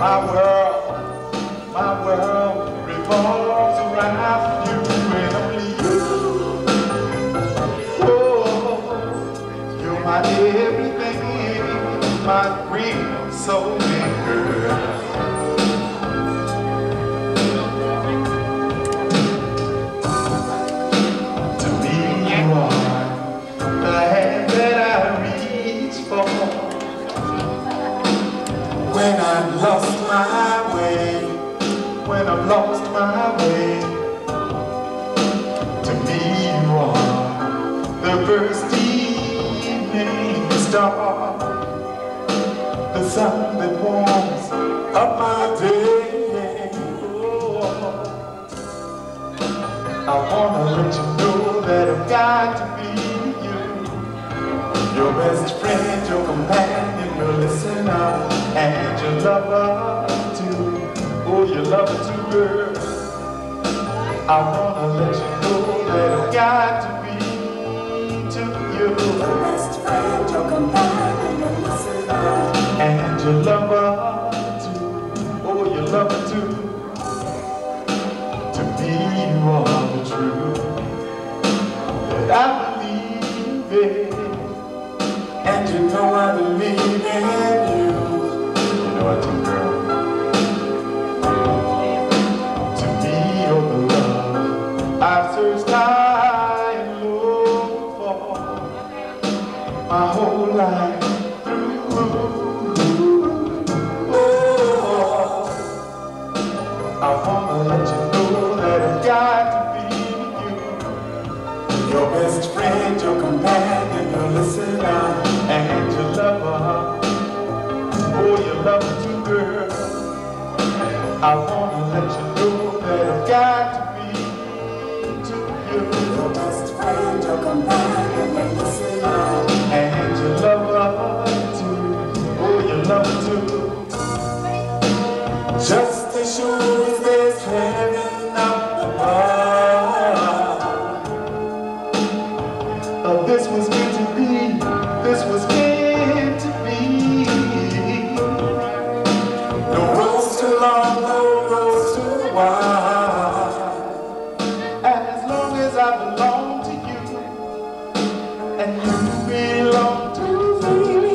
My world revolves around you and only you. Oh, you're my everything, my real soulmate girl. To me, you are the hand that I reach for when I've lost my way. When I've lost my way, to me you are the first evening star, the sun that warms up my day. Oh, I wanna let you know that I've got to be you, your best friend, your companion, your listener, and your lover too. Oh, you love it too, girl. I wanna let you know that I've got to be to you, your best friend, your companion, your listener, and your lover too. Oh, you love it too. To me, you are the truth that I believe in, and you know I believe in you. You know I do, girl. I've searched high and low for my whole life through. Oh, I wanna let you know that I've got to be you, your best friend, your companion, your listener, and your lover. Oh, you love me too, girl. I wanna let you know that I've got to be your best friend, your companion, your listener, and your lover too. Oh, you love her too. Just as sure as there's heaven up above, this was meant to be. This was meant to be. No roads too long, no roads too wide. I belong to you, and you belong to me.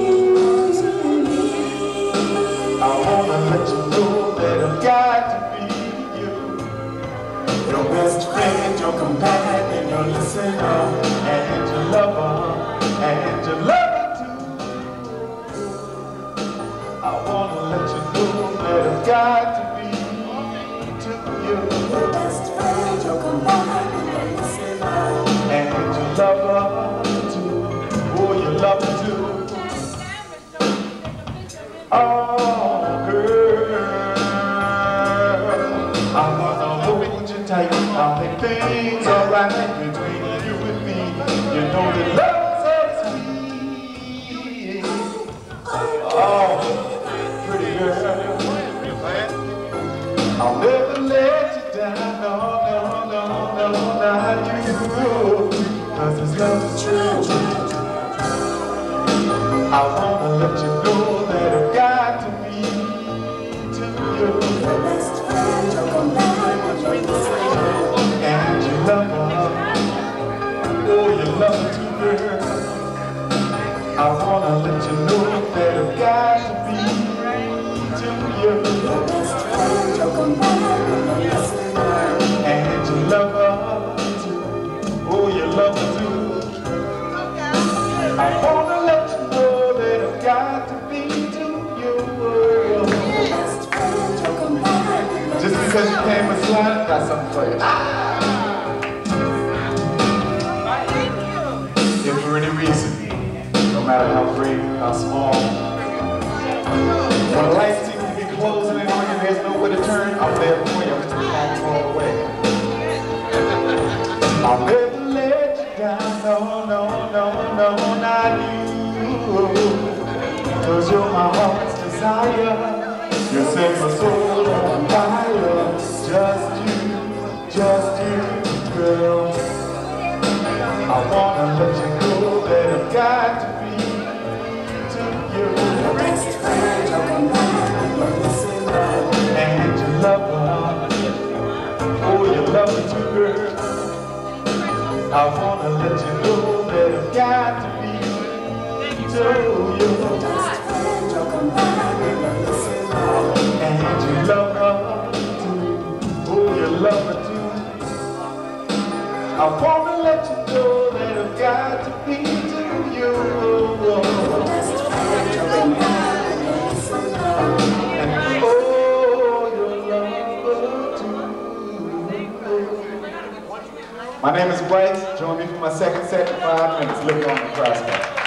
I wanna let you know that I've got to be you, your best friend, your companion, your listener, and your lover too. I wanna let you know that I've got to be to you, your best friend, your companion, and you love her too. Oh, you love her too. Oh, girl, I wanna hold you tight. I'll make things alright between you and me. You know that love's so sweet. Oh, pretty girl, I'll never let you down. No, not you. 'Cause this love is true. I wanna let you know that I've got to be to you, your best friend, your companion, your listener, and your lover. Oh, you love her too, girl. I wanna let you know that I've got to be to you, your best friend, your companion, your listener, and your lover. Oh, you love me too. I wanna let you know that I've got to be to you. Just because you came with slide, I got something for you. If for any reason, no matter how great, how small, when life seems to be closing in on you, there's nowhere to turn, I'm there for you. I'm all the way. I'll never let you down, no, not you. 'Cause you're my heart's desire. You set my soul on fire. Just you, girl. I wanna let you know that I've got to be to you. Your best friend, your companion, your listener, wanna let you know that I've got to be to you. And you love her too. Oh, you love her too. I wanna let you know that I've got to be to you. And oh, you love her too. My name is Bryce. Join me for my second set in 5 minutes. Look on the prospect.